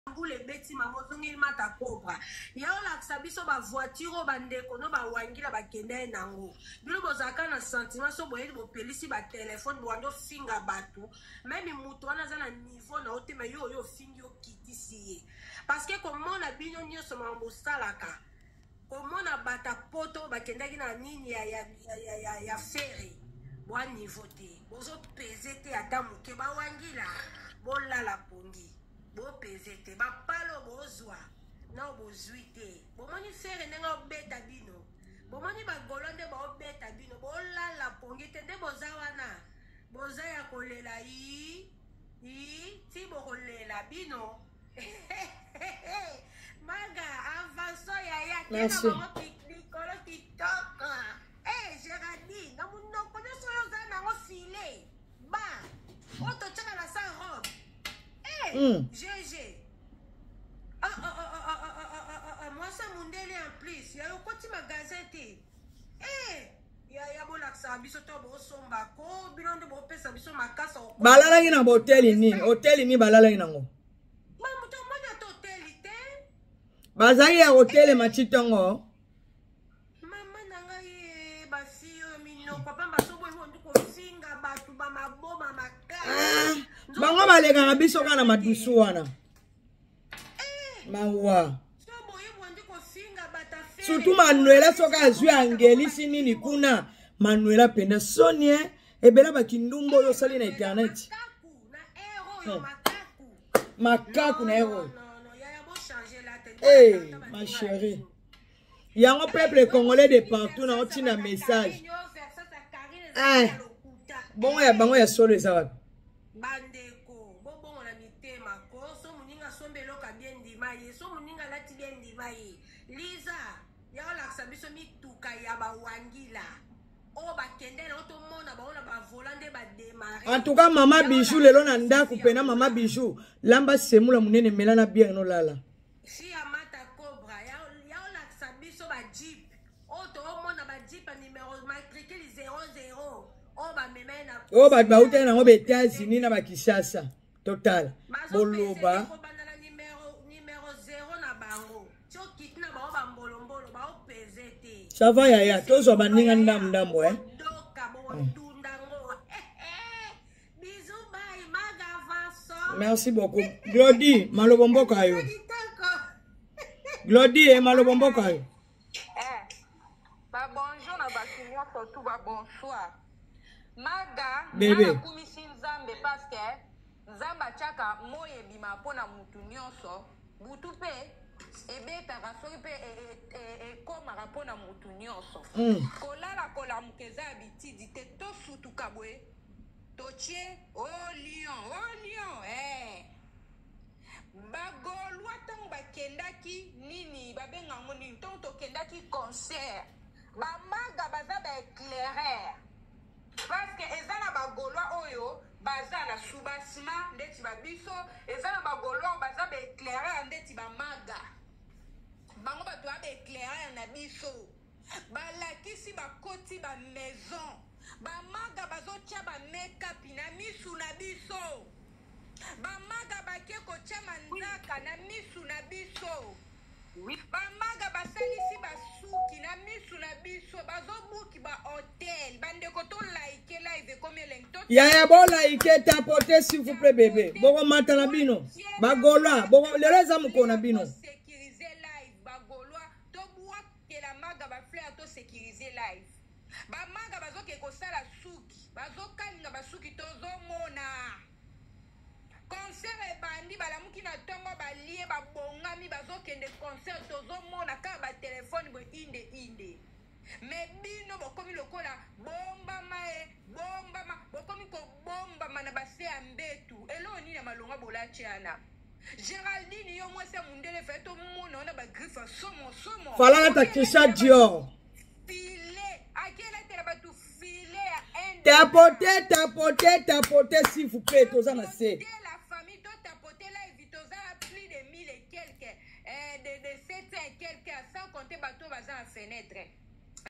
les bêtis maman zongi mata cobra ya la sabiso ba voiture bandeko no ba wangila ba kende nango bilo bozaka na sentiment so boye bo pelisi ba téléphone boando finga batu même mutu wana za na niveau na otema yo fingi yo kitisi parce que comment na bino nyoso mambo salaka comment na bata poto ba kende na nini ya ferry bo niveau te bozo peser te ata muke ba wangila bola la pongi bo pesete ba palo bozwa na bozuite bo moni fere nenga obeta bino bo moni ba golonde ba obeta bino bo la pongi te de bozawana boza ya kolela ti bo kolela bino maga avanso ya merci pikolo TikTok Géraldine na muno koneso yo za na ngo filet ba oto chaka la sa robe GG. Moi, ça mon délai en plus. Il y a un petit magasin. Il y a bon accès à bisoto bo somba ko bilan de bo pesa biso makasa. Balala ina hotel ni balala ina ngo. Mamu to mona to hotel ite. Bazali ya hotel machitongo. Mama nanga ye ba fiyo mino papa basobo ndu ko singa batu ba maboma makala. Bango balega na biso kana madusu wana. Mawa. Surtout Manuela soka azwi angelisi nini kuna Manuela penda sonie ebela bakindumbo yo sali na internet. Makaku na ero. Ma chérie. Yango peuple congolais de partout na otina message. Bon ya bango ya solo ezawa. Bandeko bobo na mitema ko so muninga sombelo ka bien dimaye so muninga lati bien dimaye Liza ya la sabiso mituka ya ba wangila o ba kende na to mona ba ona ba volande ba démarrer. En tout cas mama Bijou lelo na ndaku pena mama Bijou lamba semula munene melana bien no lala si amata cobra ya la sabiso ba jeep o to mona ba jeep numéro matricule 00 o ba ute na ngo be États-Unis na ba Kinshasa total boloba numéro 0 na bango cho kitna ba ba mbolombolo ba o pesete ça va ya tozo baninga ndambo doka bo tundango bisous bye magavanso merci beaucoup Glody malobomboka yo Glody malobomboka yo ba bonjour na ba kinya tout ba bonsoir Maga, bébé. Na kumisi nzambe parce que nzamba chaka moye bima pona mutu nyonso, butu pe ebeta rasoki pe koma rapona mutu nyonso. Kolala kola mukeza bitidi te to sutu kabwe. Tochie oh lion Bagolwa tang bakendaki nini babenga ngoni to kendaki concert. Ba maga baza ba éclairer. Parce que ezana bagolwa oyo baza na subasima ndeti babiso ezana bagolwa baza ba éclairer ndeti ba maga bango bato ba éclairer na biso balakisi bakoti ba maison ba maga bazotia ba make-up na misu na biso ba maga bake kotia manzaka na misu na biso bamaga basalisi basuki na misu na biso bazobuki ba hotel bandeko to like live comme lento ya bo like tapoter s'il vous plaît bébé boko mata na bino bagolwa boko lereza mukona bino sécuriser live bagolwa to bua ke la maga ba fleur to sécuriser live bamaga bazoke kosala suki bazokalinga basuki tozomona concert ebandi balamuki na tongo balie babongami bazokende concert tozomona ka ba telefone bo inde me bino bokomi lokola bombama bokomi ko bombama na base ya mbetu eloni na malonga bolachiana Géraldine yo mwese mundele feto mona ona ba griffe somo fala ta kisha Dior filet akela tela batu filet tapoter s'il vous plaît toza na se de 700 et quelques, sans compter bateau bazar en fenêtre.